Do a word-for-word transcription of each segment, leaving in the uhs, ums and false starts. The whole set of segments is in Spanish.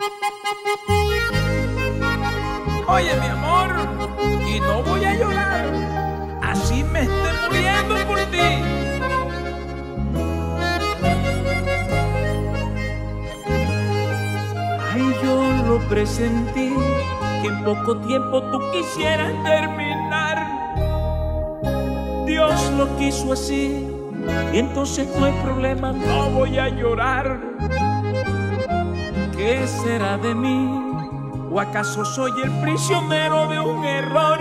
Oye, mi amor, y no voy a llorar, así me esté muriendo por ti. Ay, yo lo presentí, que en poco tiempo tú quisieras terminar. Dios lo quiso así, y entonces no hay problema, no voy a llorar. ¿Qué será de mí? ¿O acaso soy el prisionero de un error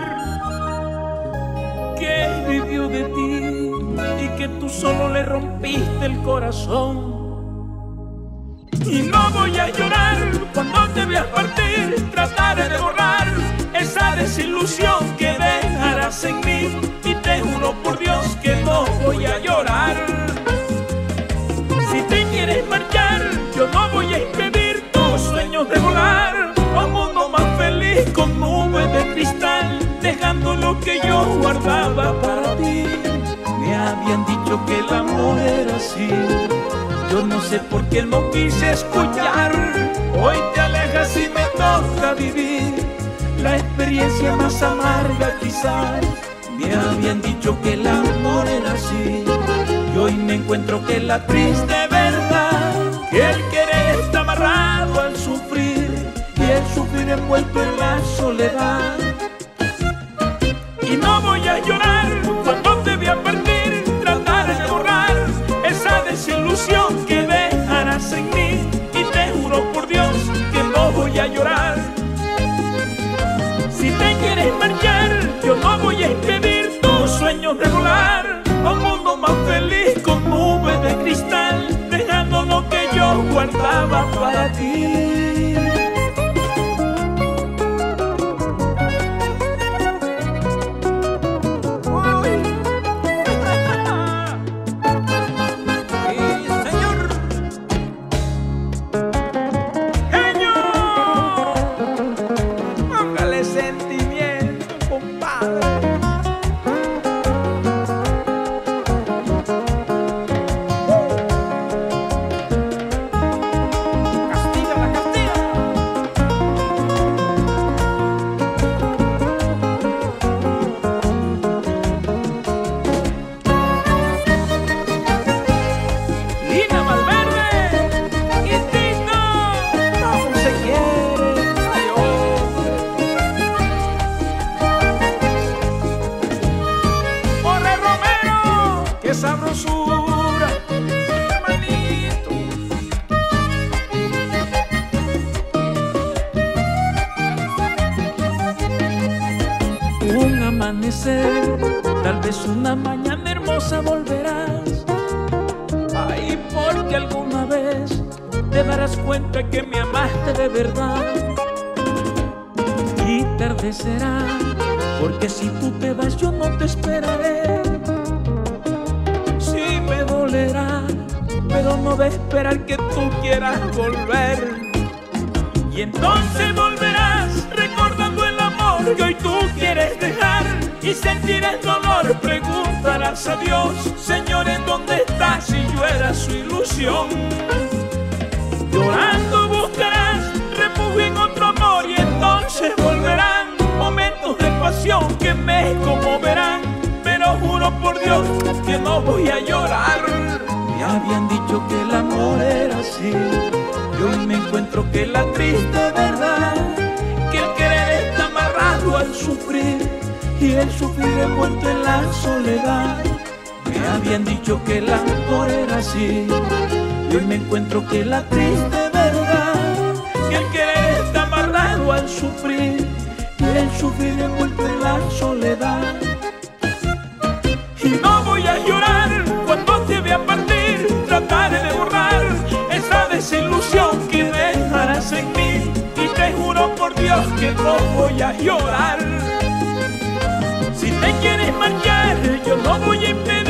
que vivió de ti y que tú solo le rompiste el corazón? Y no voy a llorar cuando te veas partir, trataré de borrar esa desilusión que dejarás en mí, y te juro por Dios que no voy a llorar. Si te quieres marchar, yo no voy a impedir tus sueños de volar a un mundo más feliz con nubes de cristal, dejando lo que yo guardaba para ti. Me habían dicho que el amor era así, yo no sé por qué no quise escuchar. Hoy te alejas y me toca vivir la experiencia más amarga quizás. Me habían dicho que el amor era así, y hoy me encuentro que la triste verdad, que el querer está amarrado al sufrir, y el sufrir envuelto en la soledad. Y no voy a llorar cuando te vea partir, tratar de borrar esa desilusión que dejarás en mí, y te juro por Dios que no voy a llorar. Si te quieres marchar, yo no voy a impedir tus sueños de volar a un mundo más feliz con nubes de cristal, dejando lo que yo guardaba para ti. Sentimiento, compadre. Castiga la castiga. Lina Malverde y Tito, ¿cómo se quiere? Ay, hombre. ¡Qué sabrosura, hermanito! Un amanecer, tal vez una mañana hermosa volverás. Ay, porque alguna vez te darás cuenta que me amaste de verdad. Y tarde será, porque si tú te vas yo no te esperaré. Pero no de esperar que tú quieras volver. Y entonces volverás recordando el amor que hoy tú quieres dejar, y sentir el dolor. Preguntarás a Dios: Señor, ¿en dónde estás? Si yo era su ilusión. Llorando buscarás refugio en otro amor, y entonces volverán momentos de pasión que me conmoverán. Pero juro por Dios que no voy a llorar. Me habían dicho que el amor era así, y hoy me encuentro que la triste verdad, que el querer está amarrado al sufrir, y el sufrir envuelto en la soledad. Me habían dicho que el amor era así, y hoy me encuentro que la triste verdad, que el querer está amarrado al sufrir, y el sufrir envuelto en la soledad. Y no voy a llorar cuando te vea partir, trataré de borrar esa desilusión que dejarás en mí, y te juro por Dios que no voy a llorar. Si te quieres marchar, yo no voy a impedir